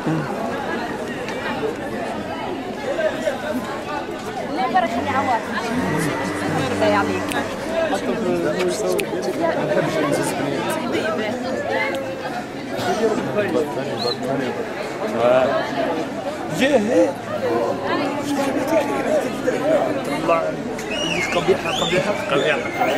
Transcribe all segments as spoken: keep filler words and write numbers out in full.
لا برك خلي عوار. الله يعطيك. حتى في نسوي ما نحبش نزيد جاهي طلع قبيحة قبيحة قبيحة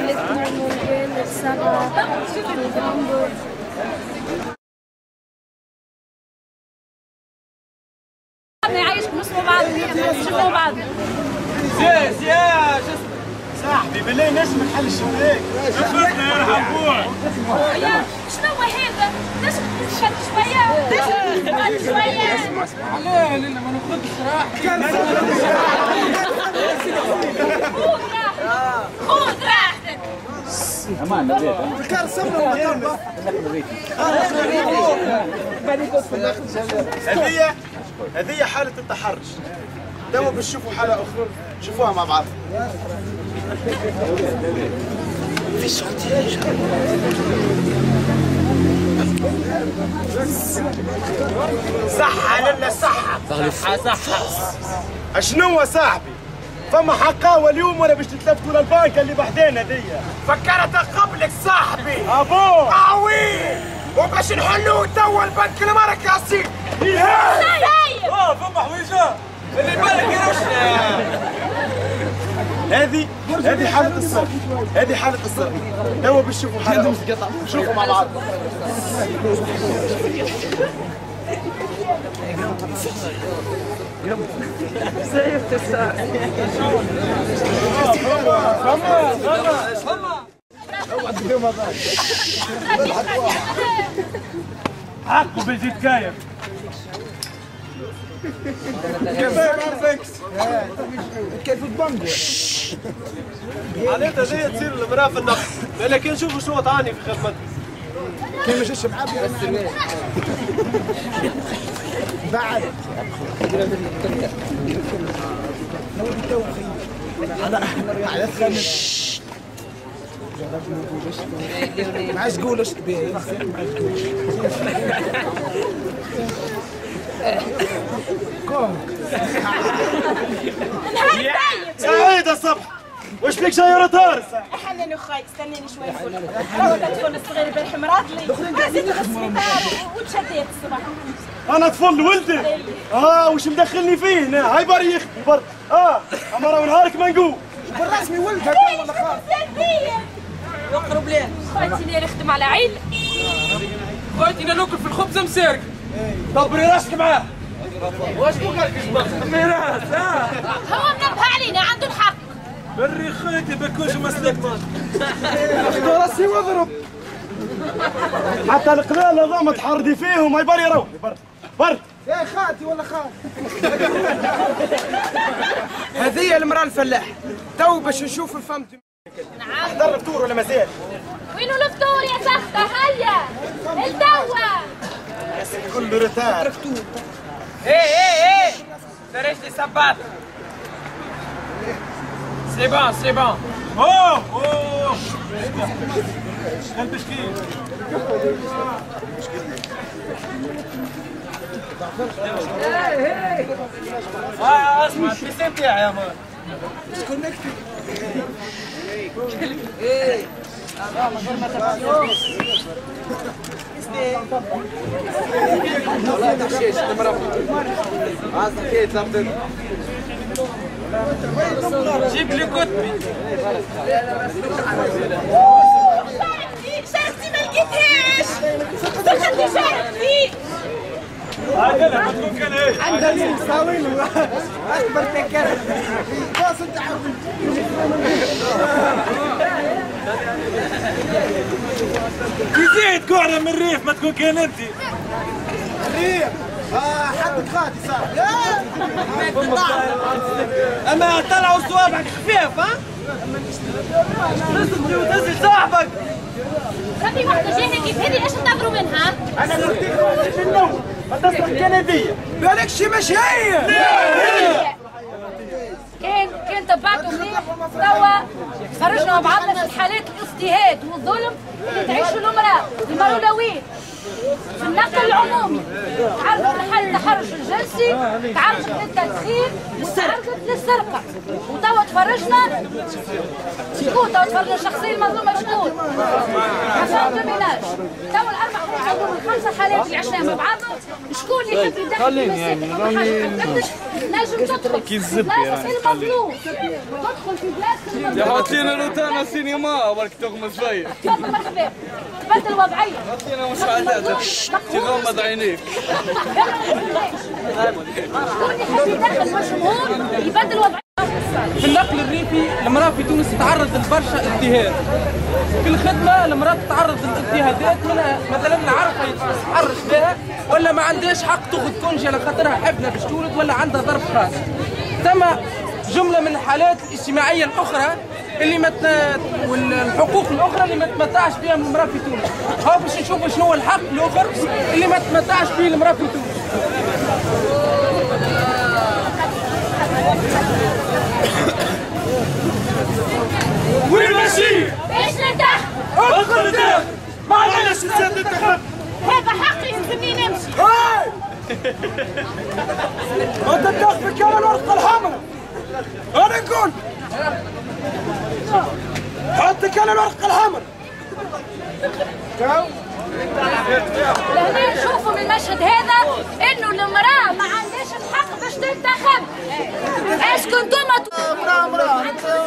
يعيشكم نسمعوا بعض نشوفوا بعض. زياد زياد صاحبي بالله نجم نحل الشباك. شفتنا يا رحمبوع. يا شنو هذا؟ ليش تشد شوية؟ ليش تشد شوية؟ لا لا ما ناخذش راحتي. خذ راحتك. خذ راحتك. امان نبيت الكار صبر هذه هذه حالة التحرش. توا باش تشوفوا حالة أخرى شوفوها مع بعض. في صوتياج صحة لله صحة صحة صحة. اشنو صاحبي؟ فما حقاوة اليوم ولا باش تتلفتوا للبنكة اللي بحدينا دي؟ فكرتها قبلك صاحبي. ابو اوي وباش نحلوه توا البنك المرك يا سيدي. اه فما حويجة اللي بالك يرشنا. هذه هذه حالة الصرف. هذه حالة الصرف. توا باش تشوفوا حالة شوفوا مع بعض. سيفت الساعة. حقه بيزيد كايف. كيف البنجو حالتها زي تصير المراه في النقص. لكن نشوفوا شنو طعاني في خدمتك. كيف مش الشباب بعد على الخمس ما عايز تقول ايش تبي سعيد الصبح وش فيك شايرة طارس؟ حنن اخوي استنيني شوي فل. التليفون الصغير البارح مرض لي. زدت غسلي وتشديت الصباح. انا طفل ولدي. اه وش مدخلني فيه هنا؟ هاي بريخ بر اه اما راه نهارك ما نقول. بالرسمي ولدها ولا خاف؟ يقرب ليه؟ خويتي اللي نخدم على عيد. خويتي انا ناكل في الخبز مسارك. دبري راسك معاه. واش بقولك ميراث ها؟ هو منبه علينا عنده الحق. بري خويتي بكوش مسلك اخذ راسي واضرب. حتى القلال هذوما تحردي فيهم ما يبري يروحي برد برد. يا خالتي ولا خالتي هذه المرأة الفلاح تو باش نشوف الفم. نعم. احضر الفطور ولا مازال؟ وينو الفطور يا سخطة هيا التوا. يا سيدي كله رتار. ايه ايه ايه فريش لي سبات. سي بون سي بون. اوه اوه البشكير. اه اسمع البيسين تاعي يا مان. ديسكونكتد. ايه والله تحشيش تمرق عاصم كيت لابد جيب لي كتبي. شاركتي ما لقيتهاش. دخلتي شاركتي. هذا ما تكون كان ايه؟ عندها اللي مساوي له اكبر تكرر باص انت حبيبي. يزيد كوعنا من الريف ما تكون كان انت. الريف اه حد خاتي صار. اما طلعوا صوابعك خفيف ها؟ نزل ونزل صاحبك. خلي واحدة جاهة كيف هذه ايش تنظروا منها؟ انا نرتيك من النوم ما تصل الكندية. بالك شي مش هي. كان كان تبعتوا منيح توا خرجنا مع بعضنا في حالات الاضطهاد والظلم اللي تعيشه المرأة المرولويين في النقل العمومي. عرفوا الحل تونسي تعرضت للتدخين وتعرضت للسرقه وتوا تفرجنا شكون توا تفرجنا الشخصيه المظلومه شكون؟ حسام جميلاش. توا الاربع حالات هذوما الخمسه حالات اللي عشناها مع بعضهم شكون اللي يحب يدخل في مساكن وما حاجه تتقدش نجم تدخل بلاصه المظلوم تدخل في بلاصه المظلوم. حاطين روتانا سينما برك تغمز فيا. تفضل مرحبا تبدل الوضعيه. حاطينا مساعدات تغمض عينيك. شكون اللي يحب يدخل مشهور يبدل الوضعيه. في النقل الريفي المرأة في تونس تتعرض لبرشا اضطهاد. في الخدمة المرأة تتعرض للاضطهادات منها مثلا عارفة يتحرش بها ولا ما عندهاش حق تاخذ كونجي على خاطرها حبنة باش تولد ولا عندها ظرف خاص. ثم جملة من الحالات الاجتماعية الأخرى اللي مت... والحقوق الأخرى اللي ما تمتعش بها المرأة في تونس. هاو باش نشوفوا شنو هو الحق الآخر اللي ما تمتعش به المرأة في تونس. وين ماشي؟ باش ننتخب. ادخل انتخب. ما علاش نزيد ننتخب؟ هذا حقي يلزمني نمشي. هاي انت تاخذ كمان الورقه الحمراء. انا نقول حط كان الورقه الحمراء. لهنا نشوفوا من المشهد هذا انه المراه ما عندهاش الحق باش تنتخب. اسكو انتم مراه مراه